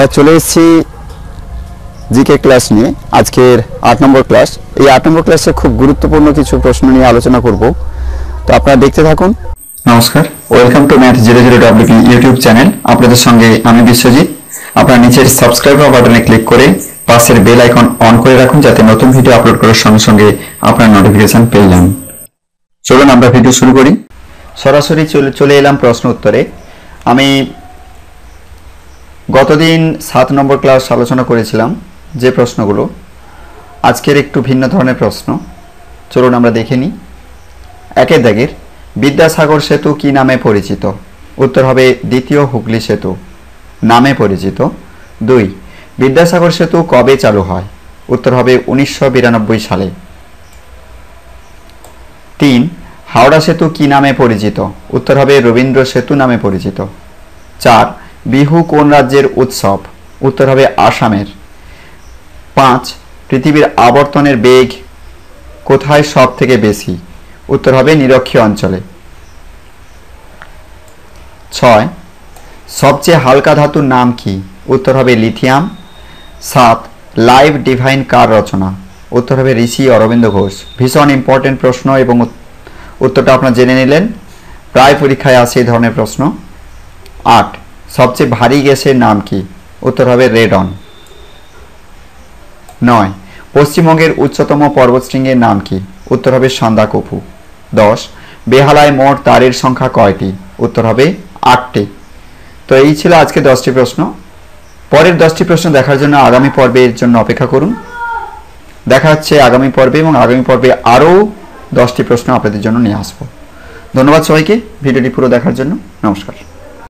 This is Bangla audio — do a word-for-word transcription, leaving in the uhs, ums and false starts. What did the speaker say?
আমরা চলে এসেছি জিকে ক্লাস নিয়ে। আজকের আট নম্বর ক্লাস। এই আট নম্বর ক্লাসে খুব গুরুত্বপূর্ণ কিছু প্রশ্ন নিয়ে আলোচনা করব, তো আপনারা দেখতে থাকুন। নমস্কার, welcome to math zero zero W P YouTube channel. আপনাদের সঙ্গে আমি বিশ্বজিৎ। আপনারা নিচের সাবস্ক্রাইব বাটনে ক্লিক করে পাশের বেল আইকন অন করে রাখুন, যাতে নতুন ভিডিও আপলোড করার সঙ্গে সঙ্গে আপনার নোটিফিকেশন পেয়ে যান। চলুন আমরা ভিডিও শুরু করি। সরাসরি চলে চলে এলাম প্রশ্ন উত্তরে। আমি গতদিন সাত নম্বর ক্লাস আলোচনা করেছিলাম যে প্রশ্নগুলো, আজকের একটু ভিন্ন ধরনের প্রশ্ন। চলুন আমরা দেখে নিই। একের দাগের বিদ্যাসাগর সেতু কি নামে পরিচিত? উত্তর হবে দ্বিতীয় হুগলি সেতু নামে পরিচিত। দুই, বিদ্যাসাগর সেতু কবে চালু হয়? উত্তর হবে উনিশশো বিরানব্বই সালে। তিন, হাওড়া সেতু কি নামে পরিচিত? উত্তর হবে রবীন্দ্র সেতু নামে পরিচিত। চার, বিহু কোন রাজ্যের উৎসব? উত্তর হবে আসামের। পাঁচ, পৃথিবীর আবর্তনের বেগ কোথায় সব থেকে বেশি? উত্তর হবে নিরক্ষীয় অঞ্চলে। ছয়, সবচেয়ে হালকা ধাতুর নাম কি? উত্তর হবে লিথিয়াম। সাত, লাইভ ডিভাইন কার রচনা? উত্তর হবে ঋষি অরবিন্দ ঘোষ। ভীষণ ইম্পর্টেন্ট প্রশ্ন এবং উত্তরটা আপনারা জেনে নিলেন, প্রায় পরীক্ষায় আসে এই ধরনের প্রশ্ন। আট, সবচেয়ে ভারী গ্যাসের নাম কি? উত্তর হবে রেডন। নয়, পশ্চিমবঙ্গের উচ্চতম পর্বতশৃঙ্গের নাম কি? উত্তর হবে সান্দাকফু। দশ, বেহালায় মোট তারের সংখ্যা কয়টি? উত্তর হবে আটটি। তো এই ছিল আজকে দশটি প্রশ্ন। পরের দশটি প্রশ্ন দেখার জন্য আগামী পর্বের জন্য অপেক্ষা করুন। দেখা হচ্ছে আগামী পর্বে, এবং আগামী পর্বে আরও দশটি প্রশ্ন আপনাদের জন্য নিয়ে আসবো। ধন্যবাদ সবাইকে ভিডিওটি পুরো দেখার জন্য। নমস্কার।